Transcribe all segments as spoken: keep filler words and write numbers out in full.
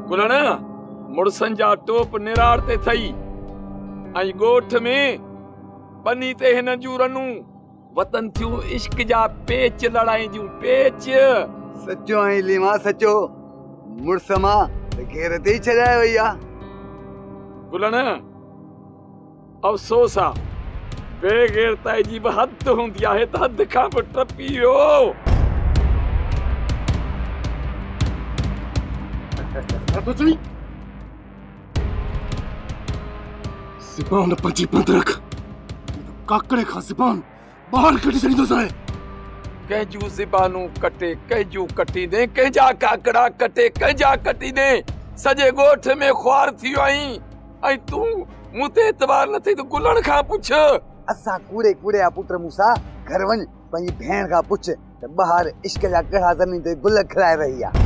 गुलण मुड़सन जा टोप निरार ते थई आई गोठ में पनी ते हिन जूं रनूं वतन थियूं इश्क जा पेच लड़ाई जूं पेच। सचो आई लीमा सचो मुड़स मां घेर ते छड़ाए वई आ। गुलण अफसोस आ बेगैरताई जी बि हद हूंदी आहे त हद खां बि टपी वियो। ज़बान पंहिंजी बंदि रख, काकड़े खां ज़बान ॿाहिरि कढी छॾींदुसि। कंहिंजूं ज़बानूं कटे कंहिंजूं कटींदे, कंहिंजा काकड़ा कटे कंहिंजा कटींदे। सॼे ॻोठ में ख्वार थी वियो आहीं ऐं तूं मूं ते एतबार न थी त गुलण खां पुछ। असां कूड़े कूड़े आ पुट मूंसा घर वञ पंहिंजी भेण खां पुछ त ॿाहिरि इश्क जा कड़ा ज़मीन ते गुल खिलाए रही आ।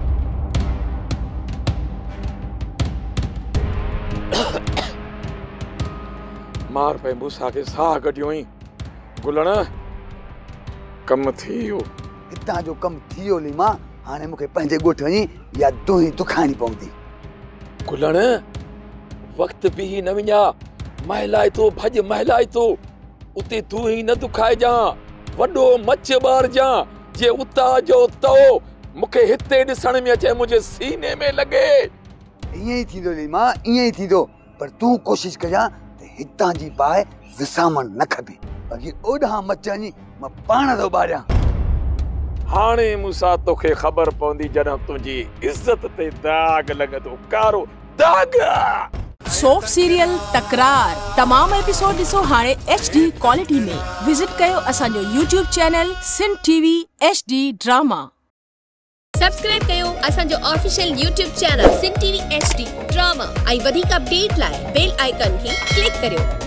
मार पे मूसा के साह कढियोई। गुलण कम थी वियो। हितां जो कम थी वियो लीमा, हाणे मूंखे पंहिंजे ॻोठ वञी या दूही दुखाणी पवंदी। गुलण वक्त बि न विञा, महिलाए तो भज महिलाए तो उते तू ही न दुखाइजां, वॾो मच ॿारजां जे उता जो तो मूंखे हिते ॾिसण में अचे मुंहिंजे सीने में लॻे। ईअं ई थींदो लीमा, ईअं ई थींदो, पर तूं कोशिश कजां त हितां जी बाहि विसामण न खपे, बाक़ी ओॾां मच वञी मां पाण थो ॿारियां। हाणे मूंसा तोखे ख़बर पवंदी जॾहिं तुंहिंजी इज़त ते दाग लॻंदो, कारो दाग। सोप सीरियल तकरार तमाम एपिसोड ॾिसो हाणे एच डी क्वालिटी में। विजिट कयो असांजो YouTube channel Sindh TV H D drama. Subscribe कयो असांजो official YouTube channel Sindh TV H D drama ऐं वधीक अपडेट लाइ बेल आइकन खे क्लिक करियो।